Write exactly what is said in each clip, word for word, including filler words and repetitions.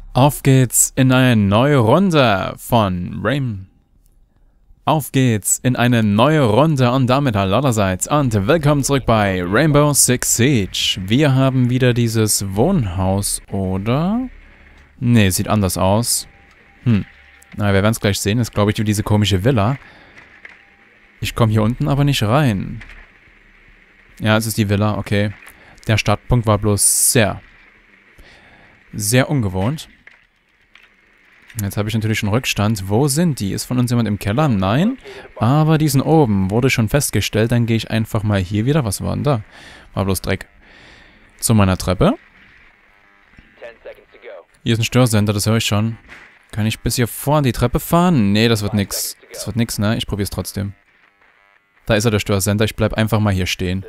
Auf geht's in eine neue Runde von Rain. Auf geht's in eine neue Runde und damit hallo allerseits und willkommen zurück bei Rainbow Six Siege. Wir haben wieder dieses Wohnhaus, oder? Ne, sieht anders aus. Hm. Na, wir werden es gleich sehen. Das ist, glaube ich, wie diese komische Villa. Ich komme hier unten aber nicht rein. Ja, es ist die Villa, okay. Der Startpunkt war bloß sehr, sehr ungewohnt. Jetzt habe ich natürlich schon Rückstand. Wo sind die? Ist von uns jemand im Keller? Nein. Aber die sind oben. Wurde schon festgestellt. Dann gehe ich einfach mal hier wieder. Was war denn da? War bloß Dreck. Zu meiner Treppe. Hier ist ein Störsender, das höre ich schon. Kann ich bis hier vor an die Treppe fahren? Nee, das wird nix. Das wird nix, ne? Ich probiere es trotzdem. Da ist er, der Störsender. Ich bleib einfach mal hier stehen.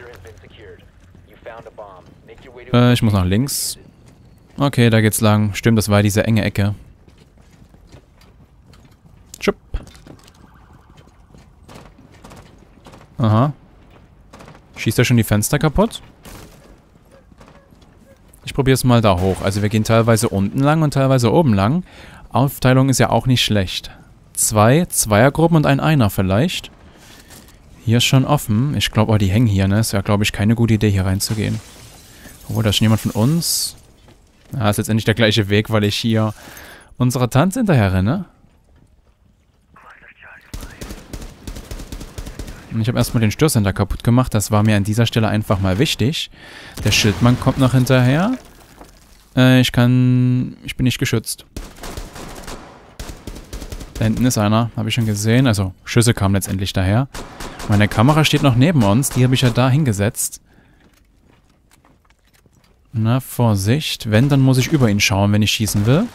Äh, ich muss nach links. Okay, da geht's lang. Stimmt, das war diese enge Ecke. Tschupp. Aha. Schießt er schon die Fenster kaputt? Ich probiere es mal da hoch. Also wir gehen teilweise unten lang und teilweise oben lang. Aufteilung ist ja auch nicht schlecht. Zwei Zweiergruppen und ein Einer vielleicht. Hier ist schon offen. Ich glaube, oh, die hängen hier, ne? Ist ja, glaube ich, keine gute Idee, hier reinzugehen. Obwohl, da ist schon jemand von uns. Ja, ist letztendlich der gleiche Weg, weil ich hier unserer Tante hinterher renne. Und ich habe erstmal den Störsender kaputt gemacht. Das war mir an dieser Stelle einfach mal wichtig. Der Schildmann kommt noch hinterher. Äh, ich kann... Ich bin nicht geschützt. Da hinten ist einer. Habe ich schon gesehen. Also, Schüsse kamen letztendlich daher. Meine Kamera steht noch neben uns. Die habe ich ja da hingesetzt. Na, Vorsicht. Wenn, dann muss ich über ihn schauen, wenn ich schießen will.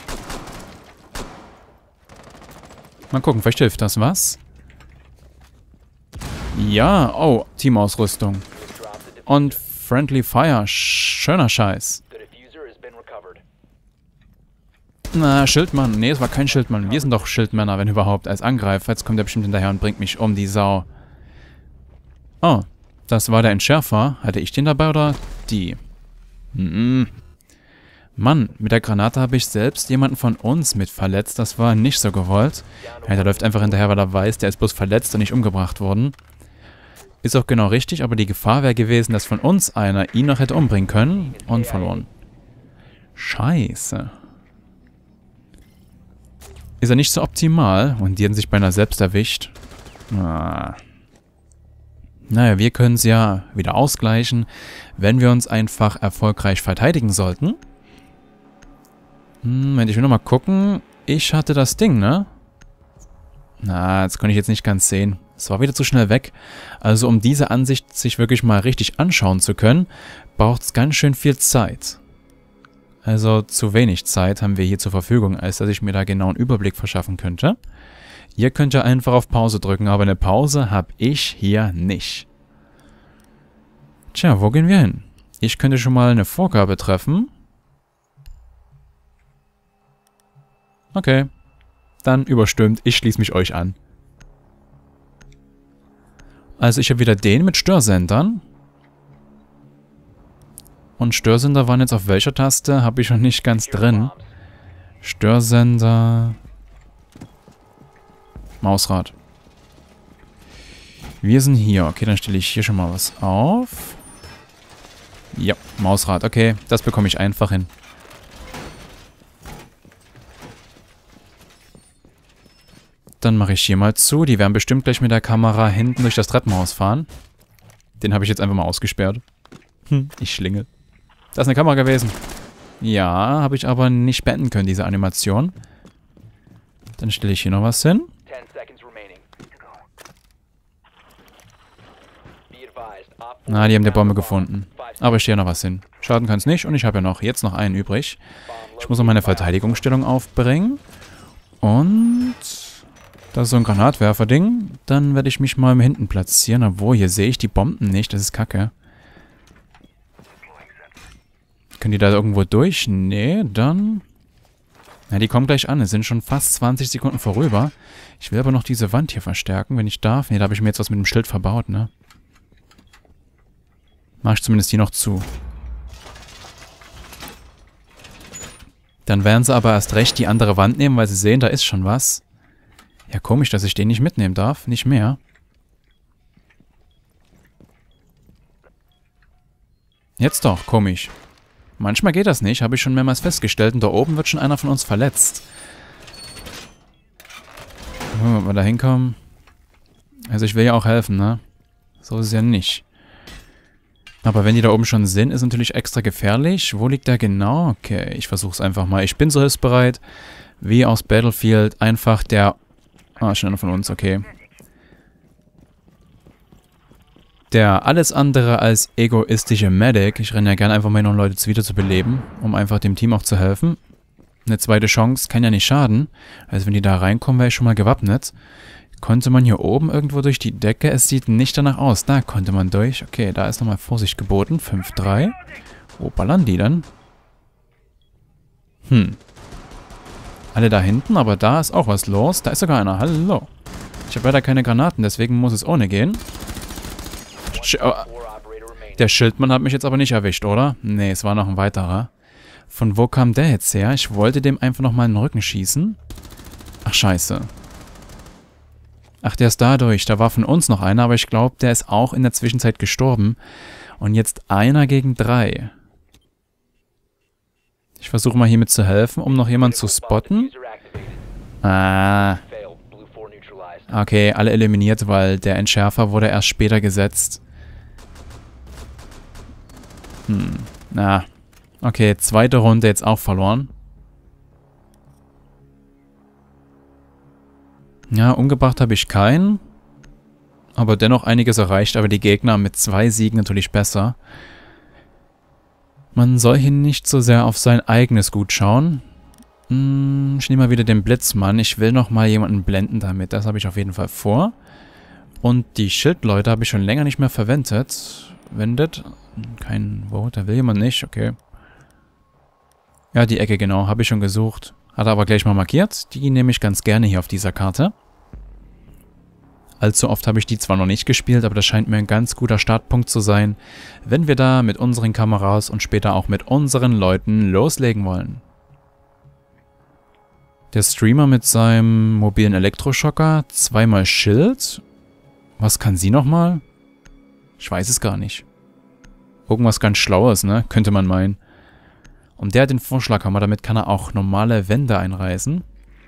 Mal gucken, vielleicht hilft das was. Ja, oh, Teamausrüstung. Und Friendly Fire. Schöner Scheiß. Na, Schildmann. Nee, es war kein Schildmann. Wir sind doch Schildmänner, wenn überhaupt, als Angreifer. Jetzt kommt er bestimmt hinterher und bringt mich um, die Sau. Oh, das war der Entschärfer. Hatte ich den dabei oder die? Mhm. Mann, mit der Granate habe ich selbst jemanden von uns mit verletzt. Das war nicht so gewollt. Ja, der läuft einfach hinterher, weil er weiß, der ist bloß verletzt und nicht umgebracht worden. Ist auch genau richtig, aber die Gefahr wäre gewesen, dass von uns einer ihn noch hätte umbringen können und verloren. Scheiße. Ist er nicht so optimal und die haben sich beinahe selbst erwischt. Ah. Naja, wir können es ja wieder ausgleichen, wenn wir uns einfach erfolgreich verteidigen sollten. Hm, Moment, ich will nochmal gucken. Ich hatte das Ding, ne? Na, das konnte ich jetzt nicht ganz sehen. Es war wieder zu schnell weg. Also um diese Ansicht sich wirklich mal richtig anschauen zu können, braucht es ganz schön viel Zeit. Also zu wenig Zeit haben wir hier zur Verfügung, als dass ich mir da genau einen Überblick verschaffen könnte. Ihr könnt ja einfach auf Pause drücken, aber eine Pause habe ich hier nicht. Tja, wo gehen wir hin? Ich könnte schon mal eine Vorgabe treffen. Okay. Dann überstimmt. Ich schließe mich euch an. Also ich habe wieder den mit Störsendern. Und Störsender waren jetzt auf welcher Taste? Habe ich noch nicht ganz drin. Störsender... Mausrad. Wir sind hier. Okay, dann stelle ich hier schon mal was auf. Ja, Mausrad. Okay, das bekomme ich einfach hin. Dann mache ich hier mal zu. Die werden bestimmt gleich mit der Kamera hinten durch das Treppenhaus fahren. Den habe ich jetzt einfach mal ausgesperrt. Hm, ich schlingel. Da ist eine Kamera gewesen. Ja, habe ich aber nicht beenden können, diese Animation. Dann stelle ich hier noch was hin. Na, die haben die Bombe gefunden. Aber ich stehe noch was hin. Schaden kann es nicht und ich habe ja noch jetzt noch einen übrig. Ich muss noch meine Verteidigungsstellung aufbringen. Und... das ist so ein Granatwerfer-Ding. Dann werde ich mich mal hinten platzieren. Obwohl, hier sehe ich die Bomben nicht. Das ist kacke. Können die da irgendwo durch? Nee, dann... Na, die kommen gleich an. Es sind schon fast zwanzig Sekunden vorüber. Ich will aber noch diese Wand hier verstärken, wenn ich darf. Nee, da habe ich mir jetzt was mit dem Schild verbaut, ne? Mach ich zumindest hier noch zu. Dann werden sie aber erst recht die andere Wand nehmen, weil sie sehen, da ist schon was. Ja, komisch, dass ich den nicht mitnehmen darf. Nicht mehr. Jetzt doch, komisch. Manchmal geht das nicht, habe ich schon mehrmals festgestellt. Und da oben wird schon einer von uns verletzt. Oh, ob wir da hinkommen. Also ich will ja auch helfen, ne? So ist es ja nicht. Aber wenn die da oben schon sind, ist natürlich extra gefährlich. Wo liegt der genau? Okay, ich versuch's einfach mal. Ich bin so hilfsbereit. Wie aus Battlefield. Einfach der... Ah, schon einer von uns, okay. Der alles andere als egoistische Medic. Ich renne ja gerne einfach mal hin, um Leute wieder zu beleben. Um einfach dem Team auch zu helfen. Eine zweite Chance kann ja nicht schaden. Also wenn die da reinkommen, wäre ich schon mal gewappnet. Konnte man hier oben irgendwo durch die Decke? Es sieht nicht danach aus. Da konnte man durch. Okay, da ist nochmal Vorsicht geboten. fünf drei. Wo ballern die dann? Hm. Alle da hinten, aber da ist auch was los. Da ist sogar einer. Hallo. Ich habe leider keine Granaten, deswegen muss es ohne gehen. Sch oh. Der Schildmann hat mich jetzt aber nicht erwischt, oder? Nee, es war noch ein weiterer. Von wo kam der jetzt her? Ich wollte dem einfach nochmal in den Rücken schießen. Ach, scheiße. Ach, der ist dadurch. Da war von uns noch einer, aber ich glaube, der ist auch in der Zwischenzeit gestorben. Und jetzt einer gegen drei. Ich versuche mal hiermit zu helfen, um noch jemanden zu spotten. Ah. Okay, alle eliminiert, weil der Entschärfer wurde erst später gesetzt. Hm. Na. Okay, zweite Runde jetzt auch verloren. Ja, umgebracht habe ich keinen. Aber dennoch einiges erreicht. Aber die Gegner mit zwei Siegen natürlich besser. Man soll hier nicht so sehr auf sein eigenes Gut schauen. Hm, ich nehme mal wieder den Blitzmann. Ich will nochmal jemanden blenden damit. Das habe ich auf jeden Fall vor. Und die Schildleute habe ich schon länger nicht mehr verwendet. Wendet. Kein Vote. Da will jemand nicht. Okay. Ja, die Ecke genau. Habe ich schon gesucht. Hat er aber gleich mal markiert. Die nehme ich ganz gerne hier auf dieser Karte. Allzu oft habe ich die zwar noch nicht gespielt, aber das scheint mir ein ganz guter Startpunkt zu sein, wenn wir da mit unseren Kameras und später auch mit unseren Leuten loslegen wollen. Der Streamer mit seinem mobilen Elektroschocker, zweimal Schild. Was kann sie nochmal? Ich weiß es gar nicht. Irgendwas ganz Schlaues, ne? Könnte man meinen. Und der hat den Vorschlaghammer, damit kann er auch normale Wände einreißen.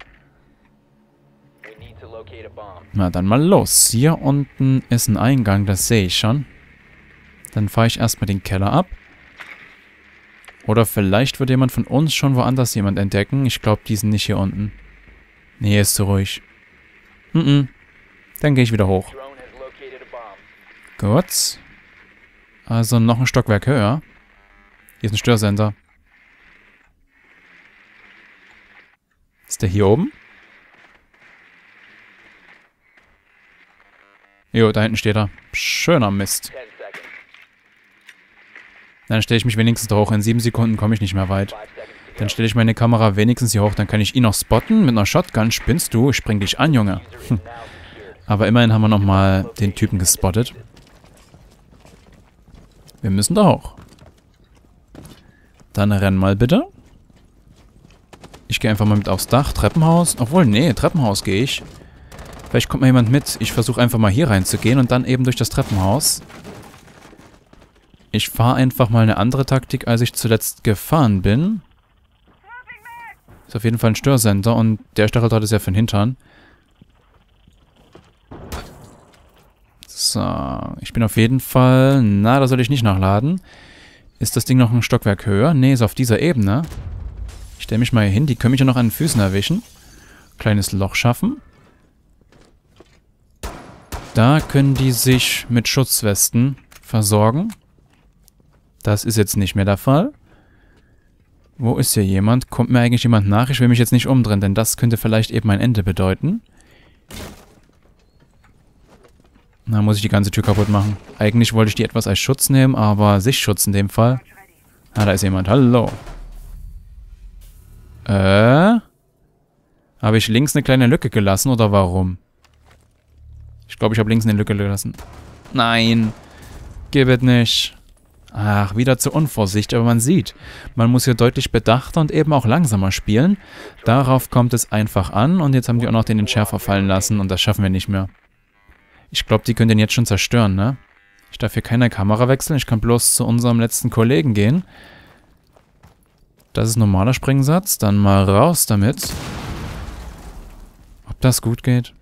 Na, dann mal los. Hier unten ist ein Eingang, das sehe ich schon. Dann fahre ich erstmal den Keller ab. Oder vielleicht wird jemand von uns schon woanders jemand entdecken. Ich glaube, die sind nicht hier unten. Nee, hier ist zu ruhig. Mhm. Dann gehe ich wieder hoch. Gut. Also noch ein Stockwerk höher. Hier ist ein Störsender. Ist der hier oben? Jo, da hinten steht er. Schöner Mist. Dann stelle ich mich wenigstens da hoch. In sieben Sekunden komme ich nicht mehr weit. Dann stelle ich meine Kamera wenigstens hier hoch. Dann kann ich ihn noch spotten. Mit einer Shotgun spinnst du. Ich spring dich an, Junge. Hm. Aber immerhin haben wir nochmal den Typen gespottet. Wir müssen da hoch. Dann renn mal bitte. Ich gehe einfach mal mit aufs Dach. Treppenhaus. Obwohl, nee, Treppenhaus gehe ich. Vielleicht kommt mal jemand mit. Ich versuche einfach mal hier reinzugehen und dann eben durch das Treppenhaus. Ich fahre einfach mal eine andere Taktik, als ich zuletzt gefahren bin. Ist auf jeden Fall ein Störsender und der Stacheldraht ist ja für den Hintern. So, ich bin auf jeden Fall... Na, da soll ich nicht nachladen. Ist das Ding noch ein Stockwerk höher? Nee, ist auf dieser Ebene. Ich stelle mich mal hier hin. Die können mich ja noch an den Füßen erwischen. Kleines Loch schaffen. Da können die sich mit Schutzwesten versorgen. Das ist jetzt nicht mehr der Fall. Wo ist hier jemand? Kommt mir eigentlich jemand nach? Ich will mich jetzt nicht umdrehen, denn das könnte vielleicht eben ein Ende bedeuten. Na, muss ich die ganze Tür kaputt machen. Eigentlich wollte ich die etwas als Schutz nehmen, aber Sichtschutz in dem Fall. Ah, da ist jemand. Hallo. Äh? Habe ich links eine kleine Lücke gelassen oder warum? Ich glaube, ich habe links eine Lücke gelassen. Nein. Gib es nicht. Ach, wieder zur Unvorsicht, aber man sieht, man muss hier deutlich bedachter und eben auch langsamer spielen. Darauf kommt es einfach an und jetzt haben die auch noch den Entschärfer fallen lassen und das schaffen wir nicht mehr. Ich glaube, die können den jetzt schon zerstören, ne? Ich darf hier keine Kamera wechseln, ich kann bloß zu unserem letzten Kollegen gehen. Das ist normaler Springsatz, dann mal raus damit. Ob das gut geht?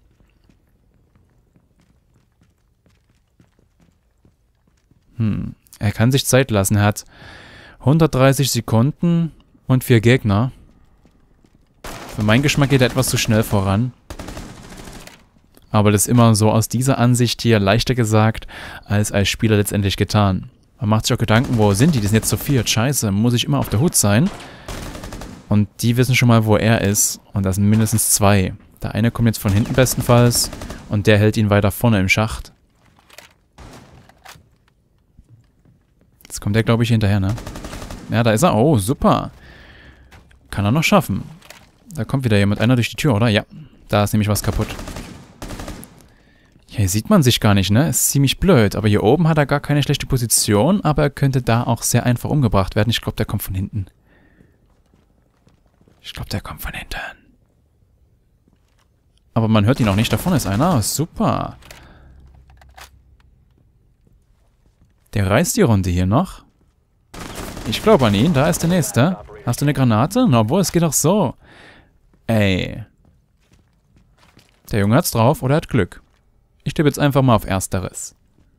Hm. Er kann sich Zeit lassen. Er hat hundertdreißig Sekunden und vier Gegner. Für meinen Geschmack geht er etwas zu schnell voran. Aber das ist immer so aus dieser Ansicht hier leichter gesagt, als als Spieler letztendlich getan. Man macht sich auch Gedanken, wo sind die? Die sind jetzt zu viert. Scheiße, muss ich immer auf der Hut sein? Und die wissen schon mal, wo er ist. Und das sind mindestens zwei. Der eine kommt jetzt von hinten bestenfalls und der hält ihn weiter vorne im Schacht. Jetzt kommt der, glaube ich, hinterher, ne? Ja, da ist er. Oh, super. Kann er noch schaffen. Da kommt wieder jemand. Einer durch die Tür, oder? Ja. Da ist nämlich was kaputt. Ja, hier sieht man sich gar nicht, ne? Ist ziemlich blöd. Aber hier oben hat er gar keine schlechte Position. Aber er könnte da auch sehr einfach umgebracht werden. Ich glaube, der kommt von hinten. Ich glaube, der kommt von hinten. Aber man hört ihn auch nicht. Da vorne ist einer. Super. Der reißt die Runde hier noch. Ich glaube an ihn. Da ist der Nächste. Hast du eine Granate? Na, obwohl, es geht doch so. Ey. Der Junge hat's drauf oder hat Glück. Ich tippe jetzt einfach mal auf Ersteres.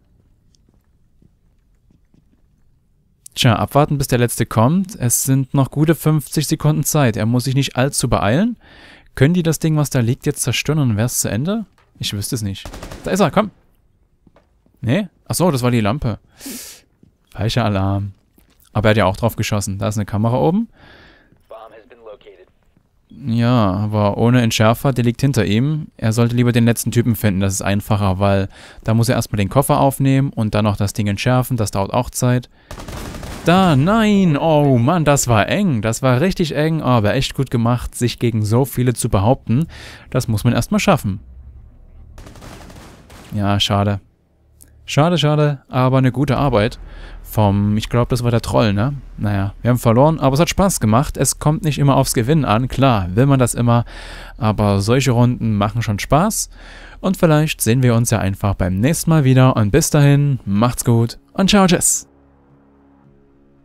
Tja, abwarten, bis der Letzte kommt. Es sind noch gute fünfzig Sekunden Zeit. Er muss sich nicht allzu beeilen. Können die das Ding, was da liegt, jetzt zerstören und dann wär's zu Ende? Ich wüsste es nicht. Da ist er, komm. Nee? Achso, das war die Lampe. Falscher Alarm. Aber er hat ja auch drauf geschossen. Da ist eine Kamera oben. Ja, aber ohne Entschärfer, der liegt hinter ihm. Er sollte lieber den letzten Typen finden, das ist einfacher, weil da muss er erstmal den Koffer aufnehmen und dann noch das Ding entschärfen, das dauert auch Zeit. Da, nein, oh Mann, das war eng, das war richtig eng, aber echt gut gemacht, sich gegen so viele zu behaupten. Das muss man erstmal schaffen. Ja, schade. Schade, schade, aber eine gute Arbeit vom, ich glaube, das war der Troll, ne? Naja, wir haben verloren, aber es hat Spaß gemacht. Es kommt nicht immer aufs Gewinnen an, klar, will man das immer, aber solche Runden machen schon Spaß. Und vielleicht sehen wir uns ja einfach beim nächsten Mal wieder und bis dahin, macht's gut und ciao, tschüss.